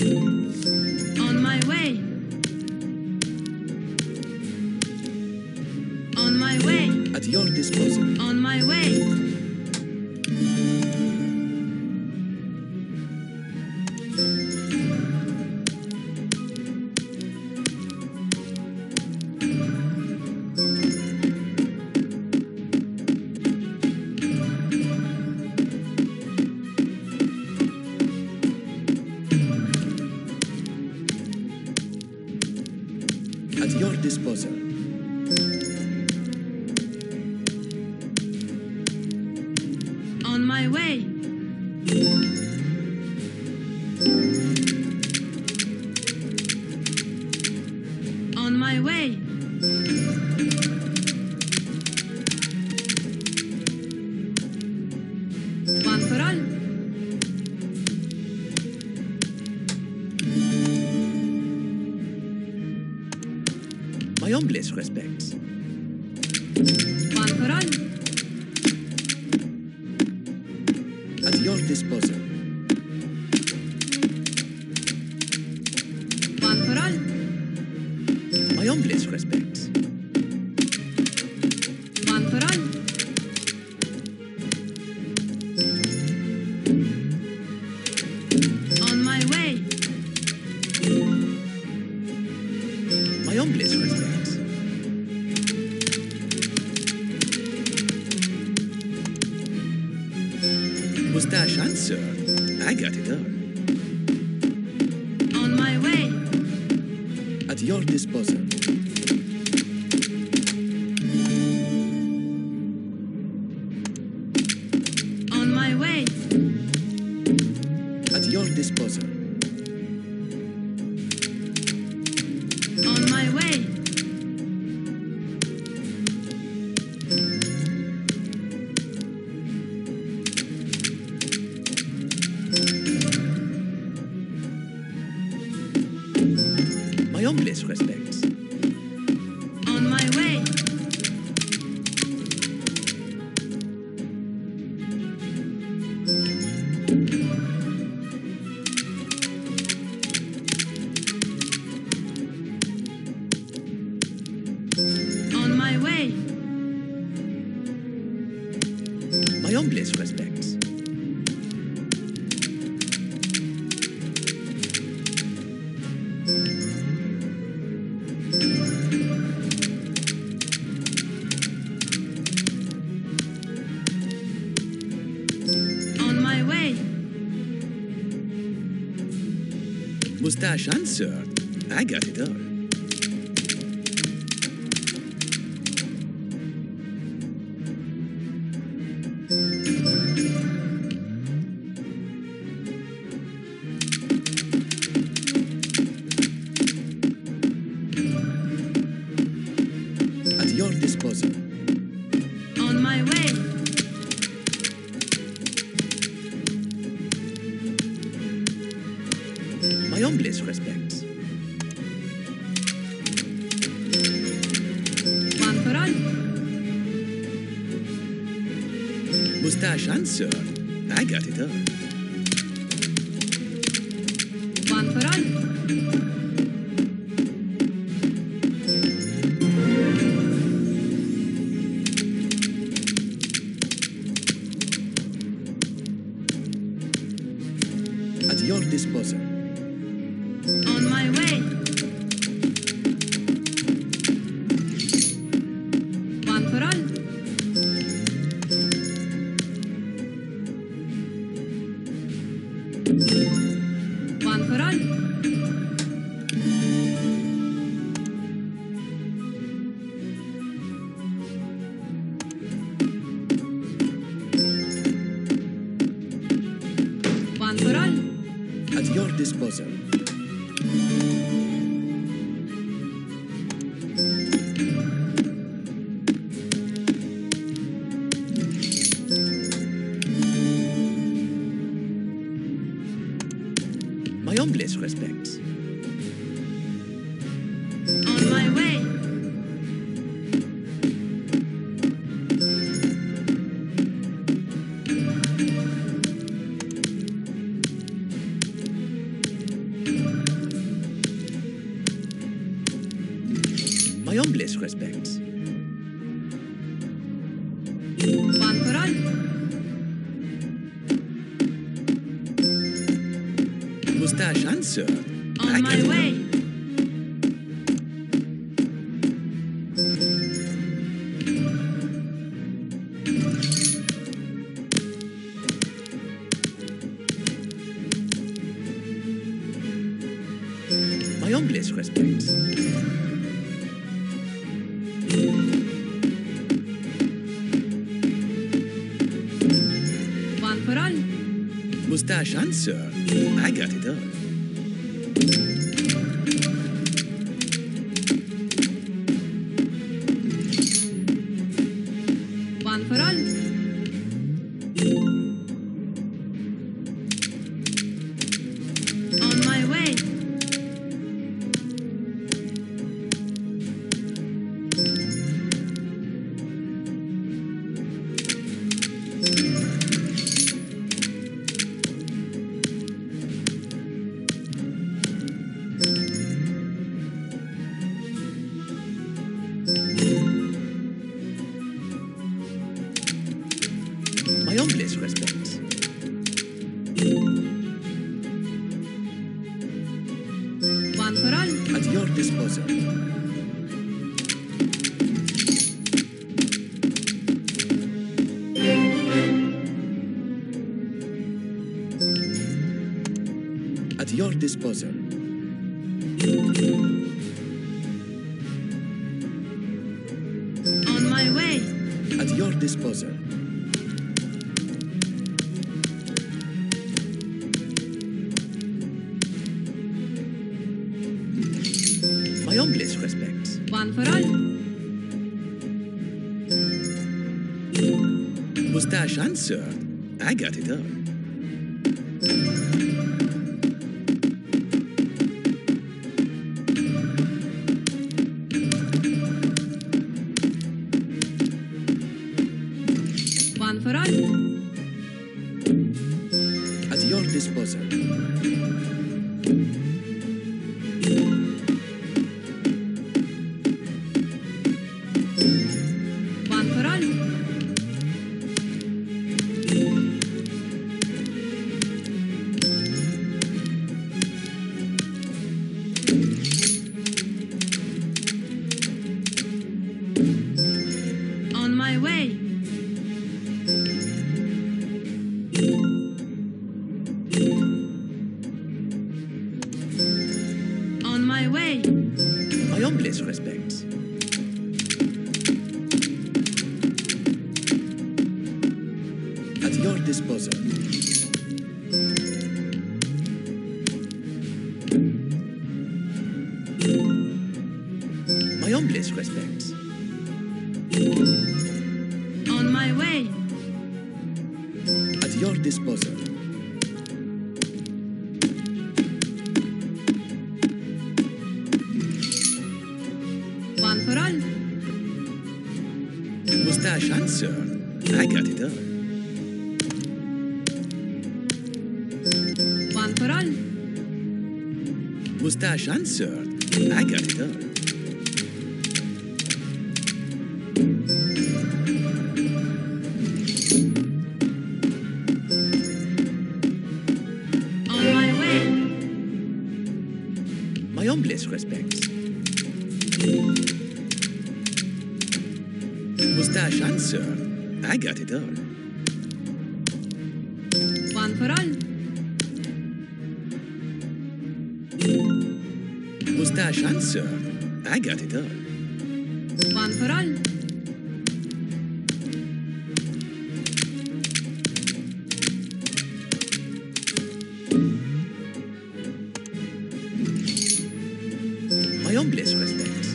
On my way. On my way. At your disposal. On my way. At your disposal. On my way. On my way. One for all. My humblest respects. One for all. At your disposal. One for all. My humblest respects. One for all. On my way. My humblest respects. Mustache answer. I got it all. On my way. At your disposal. On my way. At your disposal. On my way. My humblest respects. On my way. On my way. My humblest respects. On my way. Mustache answered. I got it all. At your disposal. On my way. My humblest respects. One for all. Mustache answered. I got it all. One for all. At your disposal. On my way. One for all. One for all. One for all. At your disposal. My humblest respects. On my way. My humblest respects. One for all. Mustache answer. On my way. My humblest respects. One for all. Mustache answer. I got it all. One for all. On my way. My humblest respects. One for all. At your disposal. At your disposal. On my way. At your disposal. My humblest respects. One for all. Mustache answer. I got it all. One for all. At your disposal. One for all. On my way. On my way. My humblest respects. At your disposal. My humblest respects. On my way. At your disposal. One for all. Mustache answer. I got it all. One for all. Mustache answer. I got it all. On my way. My humblest respects. Mustache answer. I got it all. One for all. Mustache answer. I got it all. One for all. My humblest respects.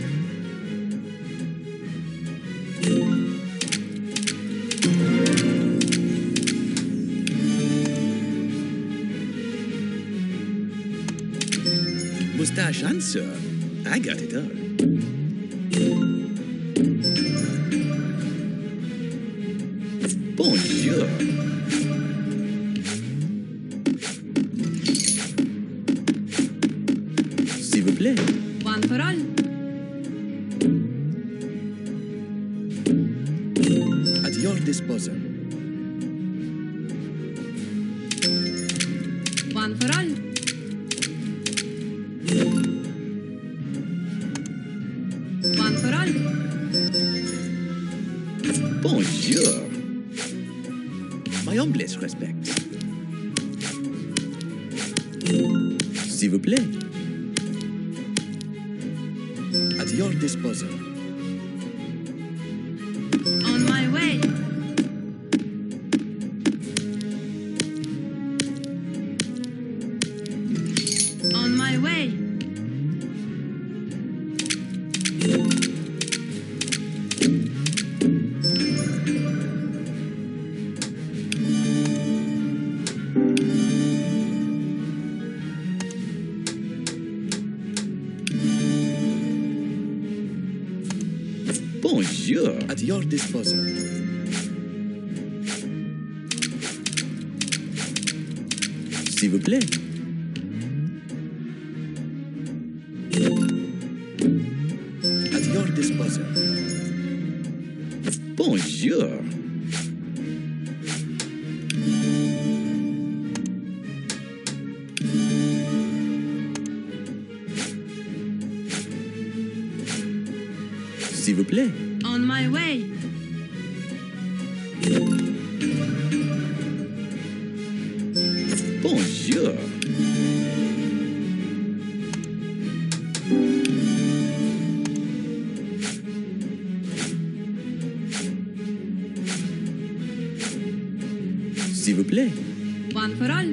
Mustache answer. I got it all. Bonjour. S'il vous plaît. One for all. disposal. One for all. One for all. Bonjour. My humblest respects. S'il vous plaît. At your disposal. On my way. On my way. Bonjour. At your disposal. S'il vous plaît. At your disposal. Bonjour. S'il vous plaît. On my way. Bonjour. S'il vous plaît. One for all.